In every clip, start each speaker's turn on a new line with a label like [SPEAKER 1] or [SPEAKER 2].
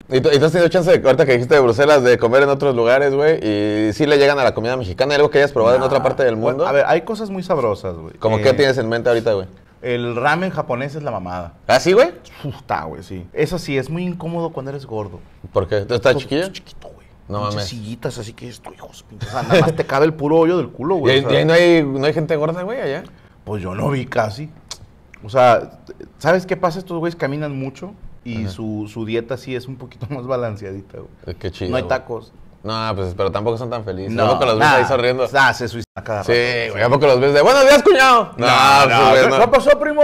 [SPEAKER 1] ¿Y tú has tenido chance, ahorita que dijiste de Bruselas, de comer en otros lugares, güey? ¿Y sí le llegan a la comida mexicana? ¿Hay algo que hayas probado en otra parte del mundo?
[SPEAKER 2] A ver, hay cosas muy sabrosas, güey.
[SPEAKER 1] ¿Cómo qué tienes en mente ahorita, güey?
[SPEAKER 2] El ramen japonés es la mamada.
[SPEAKER 1] ¿Ah, sí, güey?
[SPEAKER 2] Está, güey, sí. Eso sí, es muy incómodo cuando eres gordo.
[SPEAKER 1] ¿Por qué? ¿Tú estás chiquillo?
[SPEAKER 2] Chiquito, güey.
[SPEAKER 1] No
[SPEAKER 2] Muchas
[SPEAKER 1] mames.
[SPEAKER 2] sillitas, así que esto, hijos. O sea, nada más te cabe el puro hoyo del culo,
[SPEAKER 1] ¿Y
[SPEAKER 2] güey.
[SPEAKER 1] ahí no hay gente gorda, güey, allá?
[SPEAKER 2] Pues yo no vi casi. O sea, ¿sabes qué pasa? Estos güeyes caminan mucho y su dieta sí es un poquito más balanceadita, güey.
[SPEAKER 1] Qué chido.
[SPEAKER 2] No hay
[SPEAKER 1] güey.
[SPEAKER 2] tacos.
[SPEAKER 1] No, pues, pero tampoco son tan felices.
[SPEAKER 2] No,
[SPEAKER 1] ¿A poco los ves ahí sonriendo?
[SPEAKER 2] Se suicida cada rato.
[SPEAKER 1] Sí, güey, ¿a poco los ves de buenos días, cuñado?
[SPEAKER 2] ¿Qué pasó, primo?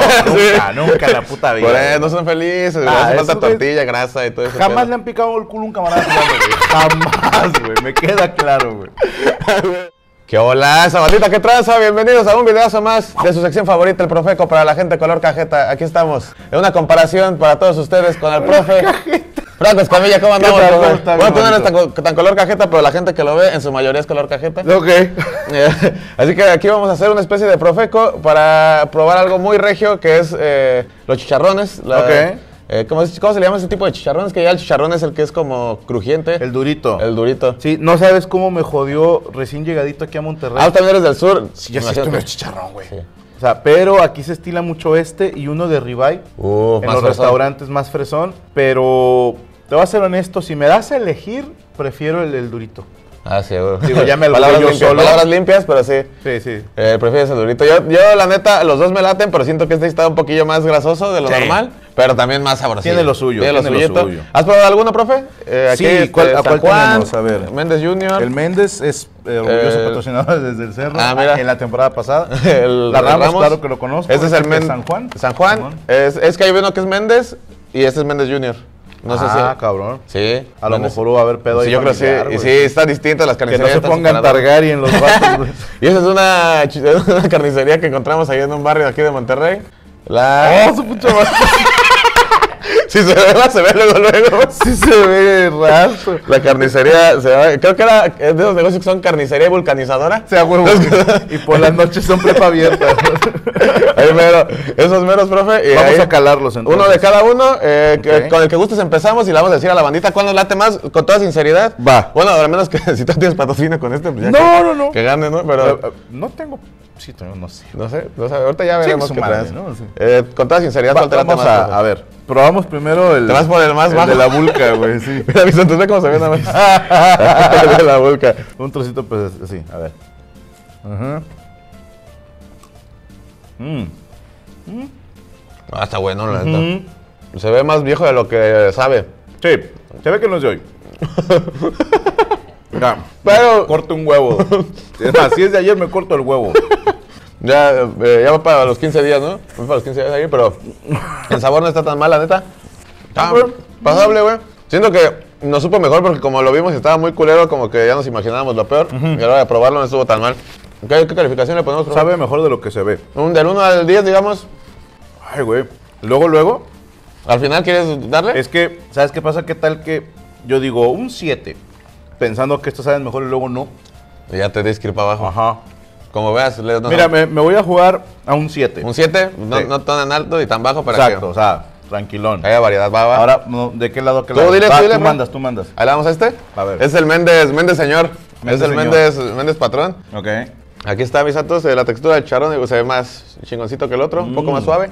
[SPEAKER 2] No, nunca en la puta vida.
[SPEAKER 1] Por eso no son felices, güey. Hace falta tortilla, grasa y todo eso.
[SPEAKER 2] Jamás le han picado el culo a un camarada jugando, güey. Jamás, güey. Me queda claro, güey.
[SPEAKER 1] ¿Qué hola, esa bandita que tranza? Bienvenidos a un videazo más de su sección favorita, el Profeco, para la gente color cajeta. Aquí estamos, en una comparación para todos ustedes con el profe. Franco Escamilla, ¿cómo andamos? Bueno, tú no eres tan color cajeta, pero la gente que lo ve en su mayoría es color cajeta.
[SPEAKER 2] Ok.
[SPEAKER 1] Así que aquí vamos a hacer una especie de Profeco para probar algo muy regio, que es los chicharrones. ¿Cómo se le llama ese tipo de chicharrones? Que ya el chicharrón es el que es como crujiente.
[SPEAKER 2] El durito.
[SPEAKER 1] El durito.
[SPEAKER 2] Sí, no sabes cómo me jodió recién llegadito aquí a Monterrey.
[SPEAKER 1] Ah, también eres del sur.
[SPEAKER 2] Sí, ya sé que no es chicharrón, güey. Sí. O sea, pero aquí se estila mucho y uno de ribeye. En los restaurantes más fresón. Pero te voy a ser honesto, si me das a elegir, prefiero el durito.
[SPEAKER 1] Ah, sí, güey.
[SPEAKER 2] Digo, ya me lo
[SPEAKER 1] palabras
[SPEAKER 2] doy yo
[SPEAKER 1] limpias,
[SPEAKER 2] solo.
[SPEAKER 1] Palabras limpias, pero sí.
[SPEAKER 2] Sí, sí.
[SPEAKER 1] Prefieres el durito. Yo, la neta, los dos me laten, pero siento que este está un poquillo más grasoso de lo normal, pero también más sabroso.
[SPEAKER 2] Tiene lo suyo.
[SPEAKER 1] Tiene lo suyo. ¿Has probado alguno, profe?
[SPEAKER 2] Sí,
[SPEAKER 1] aquí,
[SPEAKER 2] ¿cuál tenemos? A ver.
[SPEAKER 1] Méndez Jr.
[SPEAKER 2] El Méndez es orgulloso patrocinador desde el Cerro.
[SPEAKER 1] Mira.
[SPEAKER 2] En la temporada pasada.
[SPEAKER 1] La
[SPEAKER 2] Ramos, claro que lo conozco.
[SPEAKER 1] Este es el Méndez.
[SPEAKER 2] San Juan.
[SPEAKER 1] San Juan. Es que hay uno que es Méndez y este es Méndez Jr. No sé si.
[SPEAKER 2] Cabrón.
[SPEAKER 1] Sí.
[SPEAKER 2] A lo mejor va a haber pedo ahí.
[SPEAKER 1] Sí, yo creo que sí. Y sí, están distintas las
[SPEAKER 2] Que
[SPEAKER 1] carnicerías.
[SPEAKER 2] no se pongan Targaryen los vatos, güey.
[SPEAKER 1] Y esa es una carnicería que encontramos ahí en un barrio de aquí de Monterrey.
[SPEAKER 2] Su pucha madre.
[SPEAKER 1] Si se ve luego.
[SPEAKER 2] Sí se ve raro.
[SPEAKER 1] La carnicería, creo que era de esos negocios que son carnicería y vulcanizadora.
[SPEAKER 2] O sea, huevo. Y por las noches son prepa abiertas.
[SPEAKER 1] Ahí mero, esos meros, profe. Y
[SPEAKER 2] vamos a calarlos entonces.
[SPEAKER 1] Uno de cada uno, con el que gustes empezamos y le vamos a decir a la bandita cuál nos late más, con toda sinceridad.
[SPEAKER 2] Va.
[SPEAKER 1] Bueno, al menos que si tú tienes patrocinio con este, pues ya
[SPEAKER 2] No.
[SPEAKER 1] Que gane, ¿no? Pero
[SPEAKER 2] no tengo... Sí, no sé.
[SPEAKER 1] No sé, ahorita ya veremos qué traes.
[SPEAKER 2] ¿no? Sí.
[SPEAKER 1] Con toda sinceridad, ¿cuál te late más?
[SPEAKER 2] A ver, probamos primero el...
[SPEAKER 1] Te vas por el más bajo.
[SPEAKER 2] de la vulca, güey, sí.
[SPEAKER 1] Mira, mis entonces ve cómo se ve nada más. El de la vulca.
[SPEAKER 2] Un trocito, pues, así, a ver.
[SPEAKER 1] Está bueno, la neta. Se ve más viejo de lo que sabe.
[SPEAKER 2] Sí, se ve que no es de hoy. Mira,
[SPEAKER 1] pero
[SPEAKER 2] corto un huevo. Es más, si es de ayer, me corto el huevo.
[SPEAKER 1] Ya va para los 15 días, ¿no? Va para los 15 días ahí, pero el sabor no está tan mal, la neta. Pasable, güey. Siento que nos supo mejor porque como lo vimos y estaba muy culero, como que ya nos imaginábamos lo peor. Y a la hora de probarlo no estuvo tan mal. ¿Qué calificación le ponemos, profe?
[SPEAKER 2] Sabe mejor de lo que se ve.
[SPEAKER 1] Del 1 al 10, digamos.
[SPEAKER 2] Ay, güey. Luego.
[SPEAKER 1] ¿Al final quieres darle?
[SPEAKER 2] Es que, ¿sabes qué pasa? ¿Qué tal que yo digo un 7? Pensando que esto sabe mejor y luego no.
[SPEAKER 1] Y ya te des que ir para abajo.
[SPEAKER 2] Ajá.
[SPEAKER 1] Como veas,
[SPEAKER 2] mira, me voy a jugar a un 7.
[SPEAKER 1] ¿Un 7? No tan alto y tan bajo para que...
[SPEAKER 2] Exacto, o sea, tranquilón.
[SPEAKER 1] Haya variedad, va.
[SPEAKER 2] Ahora, ¿de qué lado?
[SPEAKER 1] Tú dile,
[SPEAKER 2] tú mandas.
[SPEAKER 1] Ahí le damos a este.
[SPEAKER 2] A ver.
[SPEAKER 1] Es el Méndez señor.
[SPEAKER 2] Méndez
[SPEAKER 1] es el Méndez patrón.
[SPEAKER 2] Ok.
[SPEAKER 1] Aquí está, mis santos, la textura del chicharrón se ve más chingoncito que el otro, un poco más suave.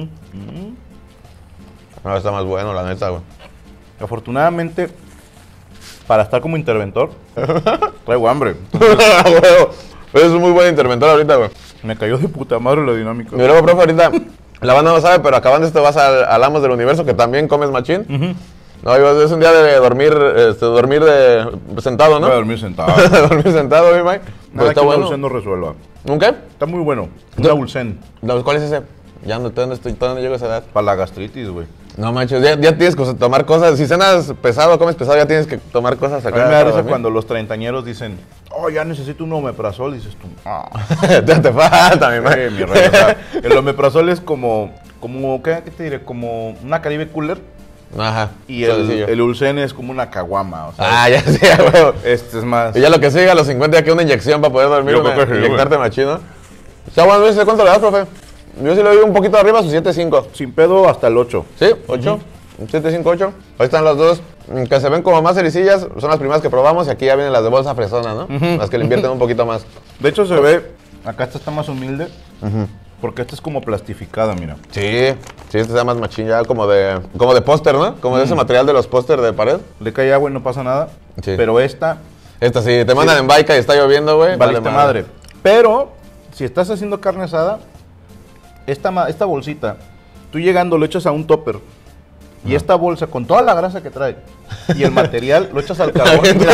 [SPEAKER 1] No, está más bueno, la neta, güey.
[SPEAKER 2] Afortunadamente, para estar como interventor, traigo hambre.
[SPEAKER 1] Es un muy buen interventor ahorita, güey.
[SPEAKER 2] Me cayó de puta madre la dinámica.
[SPEAKER 1] Y luego, profe, ahorita, la banda no sabe, pero acabando esto vas al Amos del Universo, que también comes machín. No, es un día de dormir, sentado, ¿no?
[SPEAKER 2] Voy a dormir sentado.
[SPEAKER 1] Dormir sentado, mi Mike.
[SPEAKER 2] Nada
[SPEAKER 1] está
[SPEAKER 2] que
[SPEAKER 1] bueno.
[SPEAKER 2] una Ulsen no resuelva.
[SPEAKER 1] ¿Un qué?
[SPEAKER 2] Está muy bueno. Una Ulsen.
[SPEAKER 1] ¿Cuál es ese? Ya ¿dónde llego a esa edad?
[SPEAKER 2] Para la gastritis, güey.
[SPEAKER 1] No manches, ya tienes que tomar cosas. Si cenas pesado, comes pesado, ya tienes que tomar cosas acá.
[SPEAKER 2] A mí me da risa cuando los treintañeros dicen, ya necesito un omeprazol, dices tú,
[SPEAKER 1] Ya te falta, mi madre.
[SPEAKER 2] Mi rey, o sea, el omeprazol es como ¿qué te diré? Como una Caribe Cooler.
[SPEAKER 1] Ajá.
[SPEAKER 2] Y el Ulsen es como una caguama, o
[SPEAKER 1] ya
[SPEAKER 2] sea.
[SPEAKER 1] sí, güey.
[SPEAKER 2] Este es más.
[SPEAKER 1] Y ya lo que sigue a los 50 ya que una inyección para poder dormir, inyectarte machino. Está bueno, ¿cuánto le das, profe? Yo sí le doy un poquito arriba, su 7.5.
[SPEAKER 2] Sin pedo hasta el 8.
[SPEAKER 1] ¿Sí? ¿8? 758. Ahí están las dos que se ven como más cericillas. Son las primeras que probamos y aquí ya vienen las de bolsa fresona, ¿no? Las que le invierten un poquito más.
[SPEAKER 2] De hecho se ve, acá esta está más humilde, porque esta es como plastificada, mira.
[SPEAKER 1] Sí, esta está más machín ya como de póster, ¿no? Como de ese material de los póster de pared.
[SPEAKER 2] Le cae agua y no pasa nada, pero esta
[SPEAKER 1] sí, te mandan en baica y está lloviendo, güey.
[SPEAKER 2] Valiste madre. Pero, si estás haciendo carne asada, esta bolsita, tú llegando lo echas a un topper. Y esta bolsa, con toda la grasa que trae, y el material, lo echas al carbón. Mira,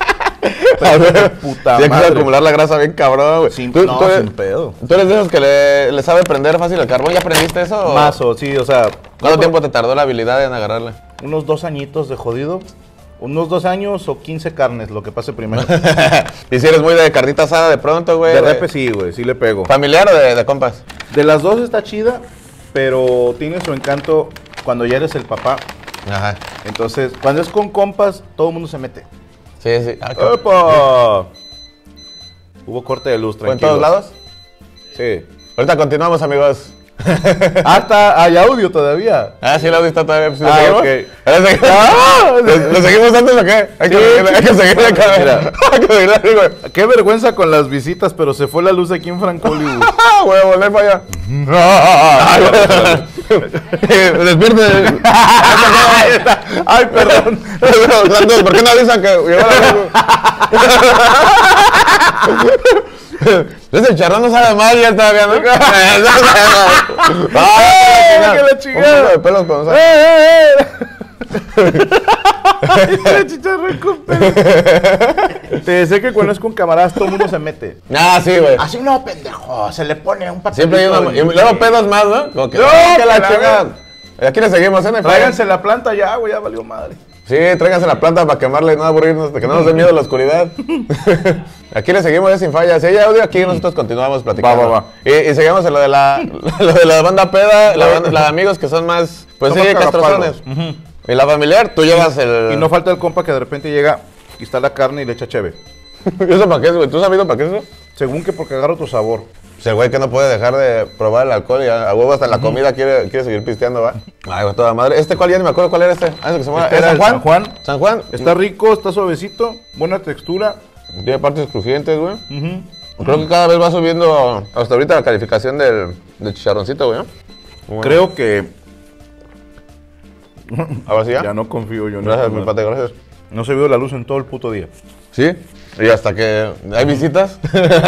[SPEAKER 1] puta madre. Tienes que acumular la grasa bien cabrón, güey.
[SPEAKER 2] Sin
[SPEAKER 1] ¿Tú
[SPEAKER 2] pedo.
[SPEAKER 1] eres de esos que le sabe prender fácil el carbón? ¿Ya aprendiste eso?
[SPEAKER 2] Mazo, sí, o sea.
[SPEAKER 1] ¿Cuánto tiempo te tardó la habilidad en agarrarle?
[SPEAKER 2] Unos 2 añitos de jodido. Unos 2 años o 15 carnes, lo que pase primero.
[SPEAKER 1] ¿Y si eres muy de carnita asada de pronto, güey?
[SPEAKER 2] De repe sí, güey, sí le pego.
[SPEAKER 1] ¿Familiar o de compas?
[SPEAKER 2] De las dos está chida, pero tiene su encanto cuando ya eres el papá.
[SPEAKER 1] Ajá.
[SPEAKER 2] Entonces, cuando es con compas, todo el mundo se mete.
[SPEAKER 1] Sí.
[SPEAKER 2] ¡Epa! Hubo corte de luz, tranquilo.
[SPEAKER 1] ¿En todos lados?
[SPEAKER 2] Sí.
[SPEAKER 1] Ahorita continuamos, amigos.
[SPEAKER 2] Hay audio todavía.
[SPEAKER 1] Sí, el audio está todavía. ¿Sí,
[SPEAKER 2] ok.
[SPEAKER 1] ¿Lo seguimos antes o qué? Hay que seguirle acá.
[SPEAKER 2] Qué vergüenza con las visitas, pero se fue la luz aquí en Franco Hollywood.
[SPEAKER 1] Voy a volver para allá. Despierte.
[SPEAKER 2] Ay, perdón.
[SPEAKER 1] ¿Por qué no avisan que llegó la luz? Ese charrón no sabe mal ya todavía, ¿no?
[SPEAKER 2] ¡Ay, que la chingada!
[SPEAKER 1] Un poco de pelos con
[SPEAKER 2] Te decía que cuando es con camaradas todo el mundo se mete.
[SPEAKER 1] Sí, güey.
[SPEAKER 2] Así no, pendejo. Se le pone un papelito.
[SPEAKER 1] Siempre hay una... Y luego pedos más, ¿no? Como que la chingada. Aquí le seguimos, ¿eh?
[SPEAKER 2] Tráiganse la planta ya, güey, ya valió madre.
[SPEAKER 1] Sí, tráiganse la planta para quemarla y no aburrirnos, que no nos dé miedo la oscuridad. Aquí le seguimos sin falla. Si hay audio, aquí nosotros continuamos platicando.
[SPEAKER 2] Va.
[SPEAKER 1] Y seguimos en lo de la banda peda, la de amigos que son más, pues sí, castrozones. Y la familiar, tú llevas el...
[SPEAKER 2] Y no falta el compa que de repente llega y está la carne y le echa cheve.
[SPEAKER 1] ¿Eso para qué es, güey? ¿Tú has sabido para qué es eso?
[SPEAKER 2] Según que porque agarra otro sabor.
[SPEAKER 1] O sea, el güey que no puede dejar de probar el alcohol y a huevo hasta en la comida quiere seguir pisteando, ¿va? Ay, güey, toda madre. ¿Cuál? Ya ni me acuerdo cuál era este. Que se muera.
[SPEAKER 2] Era San Juan.
[SPEAKER 1] San Juan.
[SPEAKER 2] Está rico, está suavecito, buena textura.
[SPEAKER 1] Tiene partes crujientes, güey. Creo que cada vez va subiendo hasta ahorita la calificación del chicharroncito, güey.
[SPEAKER 2] Bueno. Creo que...
[SPEAKER 1] ¿Ahora sí ya?
[SPEAKER 2] Ya no confío yo.
[SPEAKER 1] Gracias, mi pate, gracias.
[SPEAKER 2] No se vio la luz en todo el puto día.
[SPEAKER 1] ¿Sí? Y hasta que hay visitas...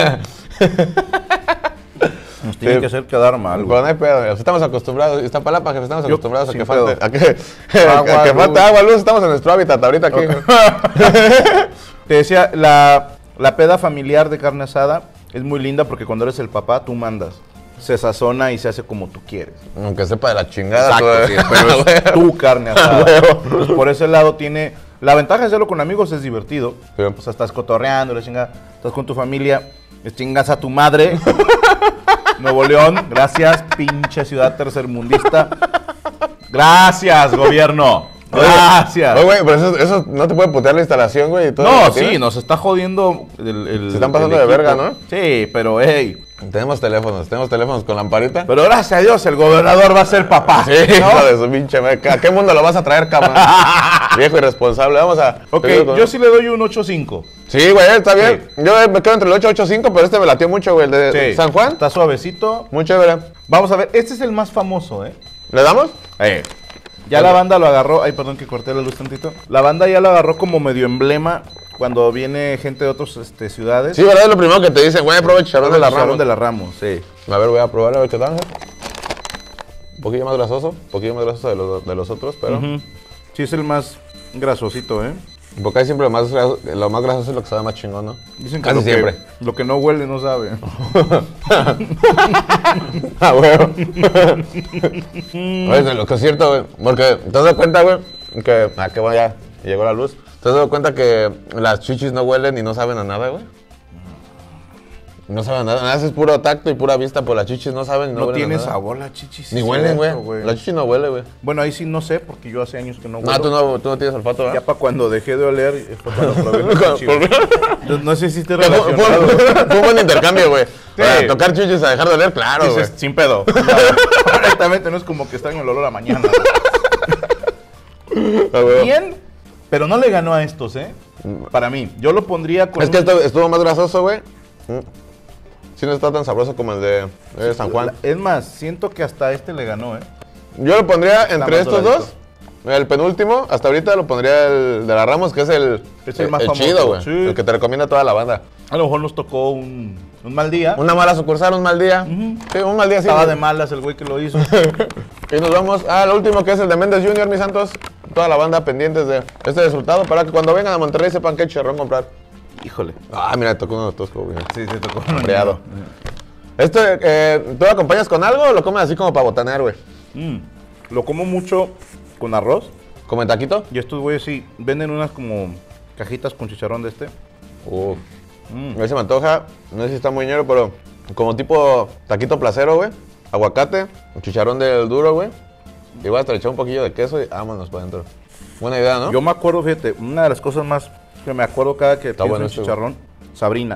[SPEAKER 2] Nos tiene que hacer quedar mal, güey.
[SPEAKER 1] Pero no hay pedo, estamos acostumbrados, Iztapalapa, jefe, estamos acostumbrados a que falte.
[SPEAKER 2] Agua,
[SPEAKER 1] que falte agua, luz, estamos en nuestro hábitat ahorita aquí.
[SPEAKER 2] Te decía, la peda familiar de carne asada es muy linda porque cuando eres el papá, tú mandas. Se sazona y se hace como tú quieres.
[SPEAKER 1] Aunque sepa de la chingada.
[SPEAKER 2] Exacto, sí, pero es tu carne asada. Pues por ese lado tiene... La ventaja de hacerlo con amigos es divertido.
[SPEAKER 1] Sí.
[SPEAKER 2] O sea, estás cotorreando, la chingada, estás con tu familia, les chingas a tu madre. Nuevo León, gracias, pinche ciudad tercermundista. Gracias, gobierno. Gracias.
[SPEAKER 1] Oye, güey, pero eso no te puede putear la instalación, güey. Y todo
[SPEAKER 2] no, sí, nos está jodiendo el
[SPEAKER 1] se están pasando de verga, ¿no?
[SPEAKER 2] Sí, pero hey.
[SPEAKER 1] Tenemos teléfonos con lamparita.
[SPEAKER 2] Pero gracias a Dios, el gobernador va a ser papá.
[SPEAKER 1] Sí, ¿no? Hijo de su pinche meca. ¿A qué mundo lo vas a traer, cabrón? Viejo irresponsable, vamos a...
[SPEAKER 2] Ok, yo sí le doy un 8.5.
[SPEAKER 1] Sí, güey, está bien. Sí. Yo me quedo entre el 8 y 8.5, pero este me latió mucho, güey. El de San Juan.
[SPEAKER 2] Está suavecito.
[SPEAKER 1] Muy chévere.
[SPEAKER 2] Vamos a ver, este es el más famoso, ¿eh?
[SPEAKER 1] ¿Le damos?
[SPEAKER 2] Ya la banda lo agarró... Ay, perdón que corté la luz tantito. La banda ya lo agarró como medio emblema cuando viene gente de otras ciudades.
[SPEAKER 1] Sí, ¿verdad? Es lo primero que te dicen, güey, prueba el chicharrón de la Ramos.
[SPEAKER 2] Chicharrón de la Ramos, sí.
[SPEAKER 1] A ver, voy a probar, a ver qué tal. Un poquillo más grasoso de los otros, pero...
[SPEAKER 2] Sí, es el más grasosito, ¿eh?
[SPEAKER 1] Porque hay siempre lo más grasoso es lo que sabe más chingón, ¿no?
[SPEAKER 2] Dicen que casi siempre. Lo que no huele no sabe.
[SPEAKER 1] Bueno. Oye, lo que es cierto, güey, porque te das cuenta, güey, que... qué bueno, ya llegó la luz. ¿Te has dado cuenta que las chichis no huelen y no saben a nada, güey? No saben a nada, es puro tacto y pura vista, por las chichis no saben y no huelen a nada.
[SPEAKER 2] No tiene sabor la chichis.
[SPEAKER 1] Ni huelen, güey. La chichi no huele, güey.
[SPEAKER 2] Bueno, ahí sí no sé, porque yo hace años que no huelo.
[SPEAKER 1] Tú no tienes olfato, ¿verdad?
[SPEAKER 2] Ya para cuando dejé de oler, fue cuando probé la chichi. No sé si esté relacionado.
[SPEAKER 1] Fue un buen intercambio, güey. Sí. Para tocar chichis a dejar de oler, claro, güey.
[SPEAKER 2] Sin pedo. Correctamente, no es como que está en el olor a mañana. Bien, pero no le ganó a estos, ¿eh? Para mí. Yo lo pondría con...
[SPEAKER 1] Es que estuvo más grasoso, güey. Sí, no está tan sabroso como el de San Juan.
[SPEAKER 2] Es más, siento que hasta este le ganó, ¿eh?
[SPEAKER 1] Yo lo pondría entre estos dos. El penúltimo, hasta ahorita lo pondría el de la Ramos, que es el
[SPEAKER 2] más famoso.
[SPEAKER 1] Chido, güey.
[SPEAKER 2] Sí.
[SPEAKER 1] El que te recomienda toda la banda.
[SPEAKER 2] A lo mejor nos tocó un mal día.
[SPEAKER 1] Una mala sucursal, un mal día. Sí, un mal día, sí.
[SPEAKER 2] Estaba de malas el güey que lo hizo.
[SPEAKER 1] Y nos vamos al último, que es el de Méndez Jr., mis santos. Toda la banda pendientes de este resultado para que cuando vengan a Monterrey sepan qué chicharrón comprar.
[SPEAKER 2] Híjole.
[SPEAKER 1] Ah, mira, tocó uno tosco, güey.
[SPEAKER 2] Sí, tocó
[SPEAKER 1] uno hambriado. ¿Esto, tú lo acompañas con algo o lo comes así como para botanear, güey?
[SPEAKER 2] Lo como mucho con arroz.
[SPEAKER 1] ¿Como en taquito?
[SPEAKER 2] Y estos güeyes sí, venden unas como cajitas con chicharrón de este.
[SPEAKER 1] A ver si me antoja, no sé si está muy ñero, pero como tipo taquito placero, güey. Aguacate, un chicharrón del duro, güey. Igual hasta le echar un poquillo de queso y vámonos para adentro. Buena idea, ¿no?
[SPEAKER 2] Yo me acuerdo, fíjate, una de las cosas más que me acuerdo cada que pienso en chicharrón, Sabrina,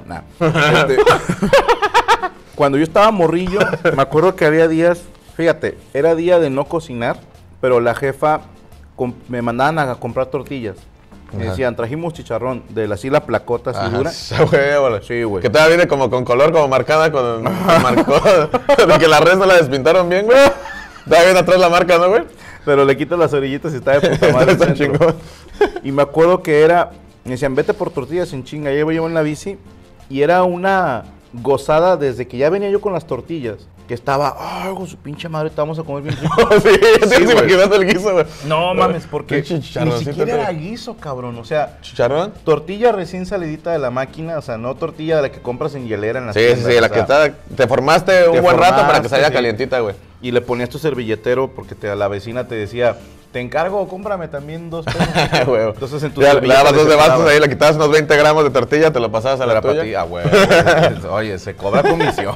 [SPEAKER 2] cuando yo estaba morrillo, me acuerdo que había días, fíjate, era día de no cocinar, pero la jefa me mandaban a comprar tortillas. Me decían, trajimos chicharrón de la placota así dura.
[SPEAKER 1] Sí, güey. Que todavía viene como con color, como marcada con marcó. De que la red no la despintaron bien, güey. Todavía viene atrás la marca, ¿no, güey?
[SPEAKER 2] Pero le quitas las orillitas y está de puta madre.
[SPEAKER 1] Está chingón.
[SPEAKER 2] Y me acuerdo que me decían, vete por tortillas en chinga. Llevo yo en la bici y era una gozada desde que ya venía yo con las tortillas. Que estaba, con su pinche madre, te vamos a comer bien rico.
[SPEAKER 1] Sí, ya te imaginando el guiso, güey.
[SPEAKER 2] No mames, porque ni siquiera era guiso, cabrón. O sea,
[SPEAKER 1] ¿chicharrón?
[SPEAKER 2] Tortilla recién salidita de la máquina, o sea, no tortilla de la que compras en hielera en la
[SPEAKER 1] tiendas. Sí, la que te formaste un buen rato para que saliera calientita, güey.
[SPEAKER 2] Y le ponías tu servilletero porque la vecina te decía, te encargo, cómprame también 2 pesos. Entonces en tu
[SPEAKER 1] le dabas 2 de vasos ahí, le quitabas unos 20 gramos de tortilla, te lo pasabas a la tuya.
[SPEAKER 2] Oye, se cobra comisión.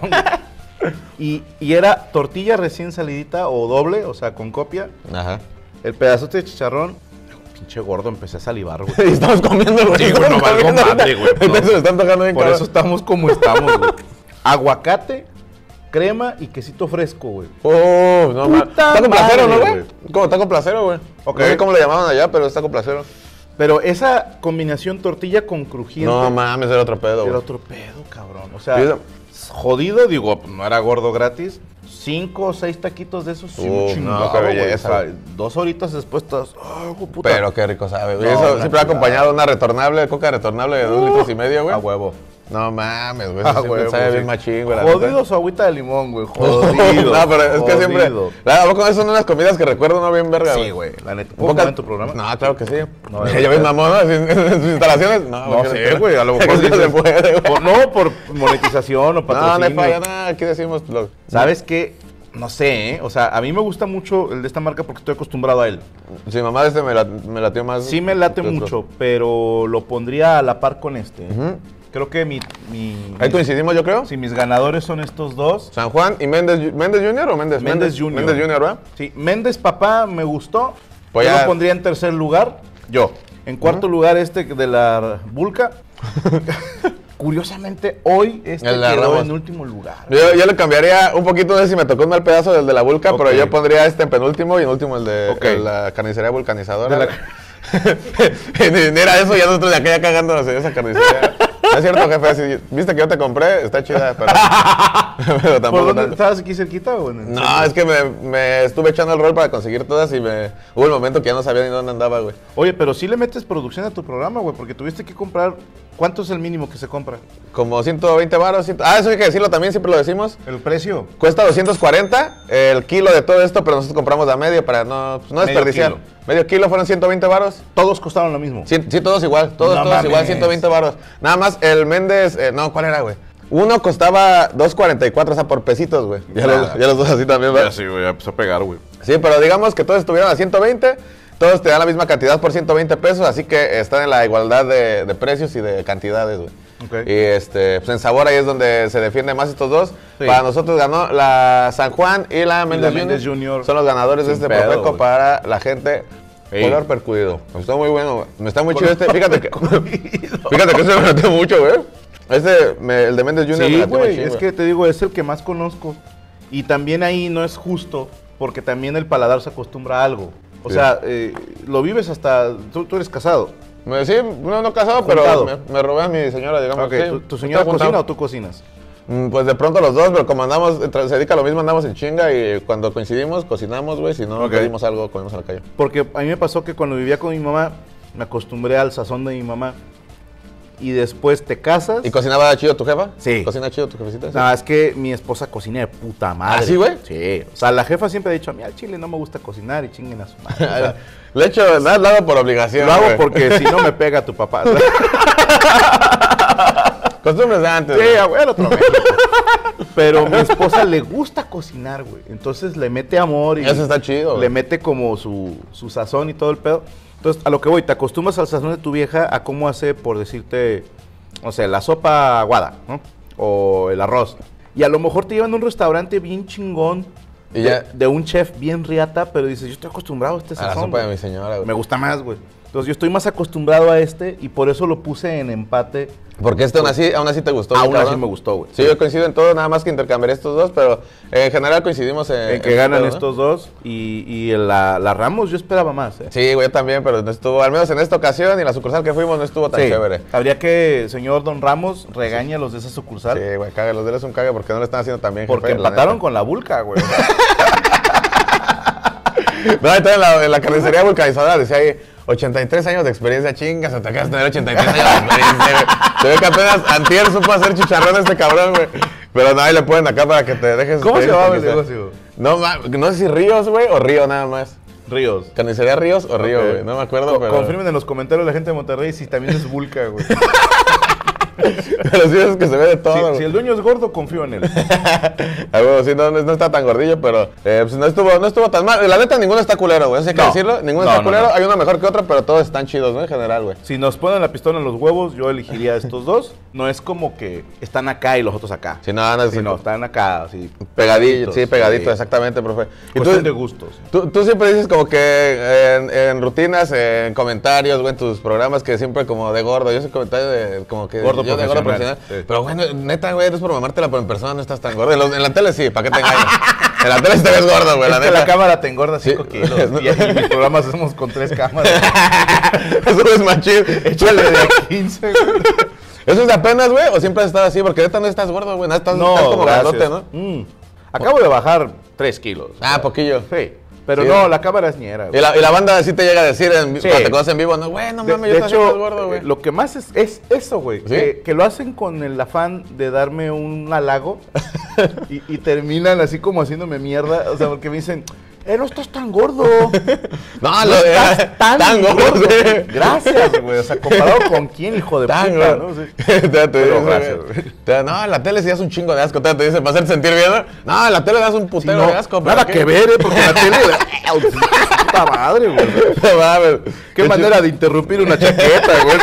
[SPEAKER 2] Y era tortilla recién salidita o doble, o sea, con copia.
[SPEAKER 1] Ajá.
[SPEAKER 2] El pedazote de chicharrón. Pinche gordo, empecé a salivar, güey.
[SPEAKER 1] Y estamos comiendo, güey.
[SPEAKER 2] Sí, güey, no valgo madre, güey.
[SPEAKER 1] Entonces están tocando bien,
[SPEAKER 2] por eso estamos como estamos, güey. Aguacate, crema y quesito fresco, güey.
[SPEAKER 1] No mames. Taco placero, ¿no, güey? Como taco placero, güey. No sé cómo le llamaban allá, pero es taco placero.
[SPEAKER 2] Pero esa combinación tortilla con crujiente.
[SPEAKER 1] No mames, era otro pedo, güey.
[SPEAKER 2] Era otro pedo, cabrón. O sea, jodido, digo, no era gordo gratis. 5 o 6 taquitos de esos.
[SPEAKER 1] No, qué belleza.
[SPEAKER 2] O sea, 2 horitas después estás.
[SPEAKER 1] Puta. Pero qué rico sabe, güey. Eso siempre ha acompañado una retornable, coca retornable de 2,5 litros, güey.
[SPEAKER 2] A huevo.
[SPEAKER 1] No mames, güey. Eso siempre sabe bien machín, güey.
[SPEAKER 2] Jodido su agüita de limón, güey. Jodido.
[SPEAKER 1] No, pero es que siempre. ¿A poco esas son unas comidas que recuerdo no bien verga, güey?
[SPEAKER 2] Sí, güey. La neta. ¿Puedo en tu programa?
[SPEAKER 1] No, claro que sí. ¿Ya ves mamón en sus instalaciones?
[SPEAKER 2] No sé, güey. A lo mejor
[SPEAKER 1] no se puede, güey.
[SPEAKER 2] No, por monetización o patrocinio.
[SPEAKER 1] No, no hay falla nada. Aquí decimos.
[SPEAKER 2] ¿Sabes qué? No sé, ¿eh? O sea, a mí me gusta mucho el de esta marca porque estoy acostumbrado a él.
[SPEAKER 1] Sí, mamá, me latió más.
[SPEAKER 2] Sí me late mucho, pero lo pondría a la par con este. Creo que
[SPEAKER 1] ahí coincidimos, yo creo.
[SPEAKER 2] Sí, mis ganadores son estos dos.
[SPEAKER 1] San Juan y Méndez Jr. o Méndez?
[SPEAKER 2] Méndez Jr.
[SPEAKER 1] Méndez Jr., ¿verdad?
[SPEAKER 2] Sí, Méndez papá me gustó.
[SPEAKER 1] Pues
[SPEAKER 2] yo lo pondría en tercer lugar. Yo. En cuarto lugar este de la Vulca. Curiosamente, hoy quedó en último lugar.
[SPEAKER 1] Yo le cambiaría un poquito, no sé si me tocó un mal pedazo del de la Vulca, pero yo pondría este en penúltimo y en último el de la carnicería vulcanizadora. Ni era eso, ya nosotros de acá ya cagándonos en esa carnicería. No es cierto, jefe, si viste que yo te compré, está chida, pero tampoco.
[SPEAKER 2] ¿Por dónde estabas aquí cerquita o en el
[SPEAKER 1] No,
[SPEAKER 2] centro?
[SPEAKER 1] es que me estuve echando el rol para conseguir todas y hubo el momento que ya no sabía ni dónde andaba, güey.
[SPEAKER 2] Oye, pero sí le metes producción a tu programa, güey, porque tuviste que comprar. ¿Cuánto es el mínimo que se compra?
[SPEAKER 1] Como 120 varos. Eso hay que decirlo también, siempre lo decimos.
[SPEAKER 2] ¿El precio?
[SPEAKER 1] Cuesta 240 el kilo de todo esto, pero nosotros compramos de a medio para no desperdiciar. Medio kilo fueron 120 varos.
[SPEAKER 2] ¿Todos costaron lo mismo?
[SPEAKER 1] Sí, todos igual. Todos igual, 120 varos. Nada más el Méndez, ¿cuál era, güey? Uno costaba 2.44, o sea, por pesitos, güey. Ya los dos así también, ¿verdad?
[SPEAKER 2] Ya sí, güey, ya empezó a pegar, güey.
[SPEAKER 1] Sí, pero digamos que todos estuvieron a 120. Todos te dan la misma cantidad por 120 pesos, así que están en la igualdad de precios y de cantidades, güey. Y pues en sabor ahí es donde se defienden más estos dos. Sí. Para nosotros ganó la San Juan y la Méndez Jr. Son los ganadores de este Profeco para la gente. Color percudido. Está muy bueno, güey. Está muy chido este. Fíjate que se me metió mucho, güey. El de Méndez Jr.
[SPEAKER 2] Sí, güey, es que te digo, es el que más conozco. Y también ahí no es justo, porque también el paladar se acostumbra a algo. O sea, lo vives hasta... Tú eres casado.
[SPEAKER 1] Sí, no casado, pero me robé a mi señora, digamos.
[SPEAKER 2] Okay.
[SPEAKER 1] Sí,
[SPEAKER 2] ¿Tu señora cocina o tú cocinas?
[SPEAKER 1] Pues de pronto los dos, pero como andamos, se dedica a lo mismo, andamos en chinga y cuando coincidimos, cocinamos, güey. Si no pedimos algo, comemos a la calle.
[SPEAKER 2] Porque a mí me pasó que cuando vivía con mi mamá, me acostumbré al sazón de mi mamá. Y después te casas.
[SPEAKER 1] ¿Y cocinaba chido tu jefa?
[SPEAKER 2] Sí.
[SPEAKER 1] ¿Cocina chido tu jefecita? Sí.
[SPEAKER 2] No, es que mi esposa cocina de puta madre.
[SPEAKER 1] ¿Ah, sí, güey?
[SPEAKER 2] Sí. O sea, la jefa siempre ha dicho, a mí al chile no me gusta cocinar y chinguen a su madre. O sea,
[SPEAKER 1] lo he hecho, lo hago por obligación.
[SPEAKER 2] Lo hago porque si no me pega tu papá.
[SPEAKER 1] Costumbres de antes.
[SPEAKER 2] Sí, abuelo, otro México. Pero mi esposa le gusta cocinar, güey. Entonces le mete amor y...
[SPEAKER 1] Eso está chido, güey.
[SPEAKER 2] Le mete como su sazón y todo el pedo. Entonces, a lo que voy, te acostumbras al sazón de tu vieja a cómo hace, por decirte, no sé, la sopa aguada, ¿no? O el arroz. Y a lo mejor te llevan a un restaurante bien chingón,
[SPEAKER 1] y
[SPEAKER 2] de un chef bien riata, pero dices, yo estoy acostumbrado a este sazón.
[SPEAKER 1] A la sopa de mi señora, güey.
[SPEAKER 2] Me gusta más, güey. Entonces, yo estoy más acostumbrado a este y por eso lo puse en empate.
[SPEAKER 1] Porque aún así te gustó.
[SPEAKER 2] Aún así me gustó, güey.
[SPEAKER 1] Sí, yo coincido en todo, nada más que intercambiaré estos dos, pero en general coincidimos
[SPEAKER 2] en que ganan estos dos y la Ramos yo esperaba más, ¿eh?
[SPEAKER 1] Sí, güey, yo también, pero no estuvo, al menos en esta ocasión y en la sucursal que fuimos no estuvo tan chévere.
[SPEAKER 2] Habría que, señor Don Ramos, regañe a los de esa sucursal.
[SPEAKER 1] Sí, güey, cague, los de él es un cague porque no le están haciendo tan bien.
[SPEAKER 2] Porque
[SPEAKER 1] jefe,
[SPEAKER 2] empataron con la Vulca, güey.
[SPEAKER 1] No, entonces en la carnicería vulcanizadora decía ahí 83 años de experiencia, chingas, te acabas de tener 83 años de experiencia, güey. Se ve que apenas antier supo hacer chicharrón a este cabrón, güey. Pero no, ahí le ponen acá para que te dejes...
[SPEAKER 2] ¿Cómo se llama el negocio?
[SPEAKER 1] No sé si Ríos, güey, o Río nada más.
[SPEAKER 2] Ríos.
[SPEAKER 1] ¿Carnicería Ríos o Río, güey? No me acuerdo, pero...
[SPEAKER 2] Confirmen en los comentarios la gente de Monterrey si también es Vulca, güey.
[SPEAKER 1] Pero sí es que se ve de todo.
[SPEAKER 2] Si el dueño es gordo, confío en él.
[SPEAKER 1] Bueno, sí, no está tan gordillo, pero pues no estuvo tan mal. La neta, ninguno está culero, güey. Así hay que decirlo. Ninguno está culero. Hay uno mejor que otro, pero todos están chidos, ¿no? En general, güey.
[SPEAKER 2] Si nos ponen la pistola en los huevos, yo elegiría estos dos. No es como que están acá y los otros acá.
[SPEAKER 1] Sí, no,
[SPEAKER 2] están acá, así.
[SPEAKER 1] Pegaditos, sí, pegaditos, exactamente, profe.
[SPEAKER 2] Y tú de gustos.
[SPEAKER 1] Tú siempre dices como que en rutinas, en comentarios, güey, en tus programas, que siempre como de gordo. Yo soy comentario de como que...
[SPEAKER 2] Gordo
[SPEAKER 1] yo de gordo profesional. Sí. Pero, güey, neta, güey, eres por mamártela, pero en persona no estás tan gordo. En la tele sí, ¿para qué te engañas? En la tele sí te ves gordo, güey,
[SPEAKER 2] la neta. La cámara te engorda 5 kilos. Y mis programas hacemos con 3 cámaras.
[SPEAKER 1] Eso es machín.
[SPEAKER 2] Échale de 15, güey.
[SPEAKER 1] ¿Eso es de apenas, güey? ¿O siempre has estado así? Porque neta no estás gordo, güey. Estás como grandote, ¿no?
[SPEAKER 2] Acabo de bajar 3 kilos.
[SPEAKER 1] Ah, poquillo.
[SPEAKER 2] Sí. Pero no, la cámara es ñera,
[SPEAKER 1] güey. Y la banda sí te llega a decir cuando te conoces en vivo, no, güey, no mames, yo estoy más gordo, güey.
[SPEAKER 2] Lo que más es eso, güey. ¿Sí? Que lo hacen con el afán de darme un halago y terminan así como haciéndome mierda. O sea, porque me dicen... no estás tan gordo.
[SPEAKER 1] No estás
[SPEAKER 2] tan gordo. Güey. Gracias, güey. O sea, ¿comparado con quién, hijo de puta? ¿No? Sí.
[SPEAKER 1] Pero gracias, güey. No, en la tele sí das un chingo de asco. Te dice, para hacerte sentir bien. No, en la tele das un putero de asco.
[SPEAKER 2] Nada que ver, porque en la tele... Puta madre, güey.
[SPEAKER 1] No mames.
[SPEAKER 2] Qué manera de interrumpir una chaqueta, güey.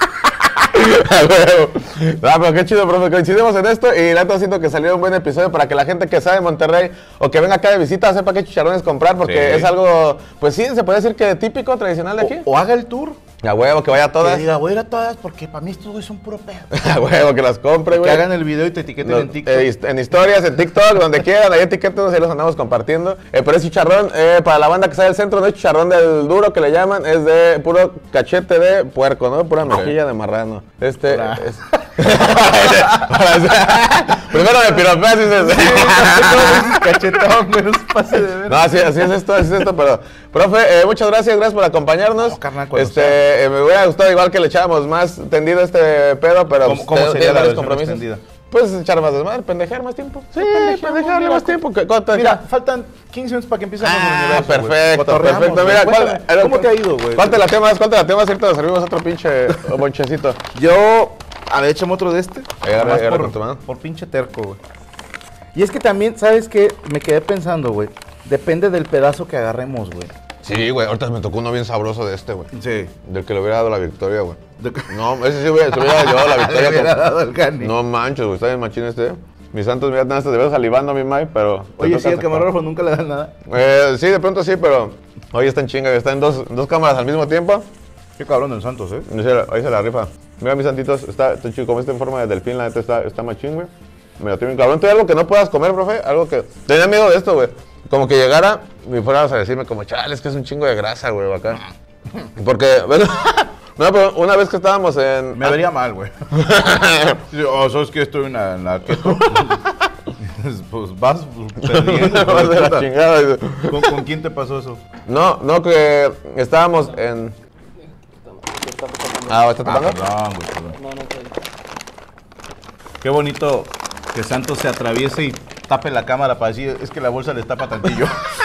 [SPEAKER 1] No, pero qué chido, profe, coincidimos en esto y la neta siento que salió un buen episodio para que la gente que sabe de Monterrey o que venga acá de visita sepa qué chicharrones comprar, porque es algo, pues sí, se puede decir que típico, tradicional de aquí.
[SPEAKER 2] O haga el tour.
[SPEAKER 1] A huevo, que vaya a todas.
[SPEAKER 2] Que diga, voy a ir a todas porque para mí estos güeyes son puro pedo.
[SPEAKER 1] A huevo, que las compre, güey.
[SPEAKER 2] Que hagan el video y te etiqueten en TikTok.
[SPEAKER 1] En historias, en TikTok, donde quieran, ahí etiquetenos y los andamos compartiendo. Pero es chicharrón, para la banda que sabe del centro, no es chicharrón del duro que le llaman, es de puro cachete de puerco, ¿no? Pura mejilla de marrano. Primero me piropeas y dices...
[SPEAKER 2] Cachetón, menos pase de ver.
[SPEAKER 1] No, así es esto, pero... Profe, muchas gracias por acompañarnos.
[SPEAKER 2] No, carnal,
[SPEAKER 1] me hubiera gustado igual que le echáramos más tendido este pedo, pero...
[SPEAKER 2] ¿Cómo sería la versión extendida?
[SPEAKER 1] Pues echar más desmadre, pendejear más tiempo.
[SPEAKER 2] Sí, pendejearle más tiempo. Mira, faltan 15 minutos para que empiece el universo.
[SPEAKER 1] Perfecto. Mira,
[SPEAKER 2] ¿cómo te ha ido, güey?
[SPEAKER 1] ¿Cuánto la temas? Ahorita nos servimos otro pinche bonchecito.
[SPEAKER 2] Yo... A ver, échame otro de este.
[SPEAKER 1] Por
[SPEAKER 2] pinche terco, güey. Y es que también, ¿sabes qué? Me quedé pensando, güey. Depende del pedazo que agarremos, güey.
[SPEAKER 1] Sí, güey. Ahorita me tocó uno bien sabroso de este, güey.
[SPEAKER 2] Sí.
[SPEAKER 1] Del que le hubiera dado la victoria, güey. No, ese sí, güey. Se hubiera llevado la victoria.
[SPEAKER 2] Le hubiera dado el gane.
[SPEAKER 1] No manches, güey. Está bien machín este. Mis santos, mira, nada, te veo salivando a mi Mai, pero...
[SPEAKER 2] Oye, sí, el camarógrafo nunca le da nada.
[SPEAKER 1] Sí, de pronto sí, pero... Hoy está en chinga, está en dos cámaras al mismo tiempo.
[SPEAKER 2] Qué cabrón el Santos,
[SPEAKER 1] Ahí se la rifa. Mira, mis santitos, está chico, como está en forma de delfín, la neta está machín, güey. me lo tiene cabrón. ¿Tú hay algo que no puedas comer, profe? Algo que... Tenía miedo de esto, güey. Como que llegara y fueras a decirme como, chale, es que es un chingo de grasa, güey, acá. Porque, bueno, no, pero una vez que estábamos en...
[SPEAKER 2] Me vería mal, güey. ¿Sabes que estoy en la keto? Pues vas perdiendo.
[SPEAKER 1] Vas de la chingada.
[SPEAKER 2] ¿Con quién te pasó eso?
[SPEAKER 1] No, que estábamos en... ¿está tapando?
[SPEAKER 2] Perdón, güey, perdón. No. Qué bonito que Santos se atraviese y tape la cámara para decir, es que la bolsa les tapa tantillo.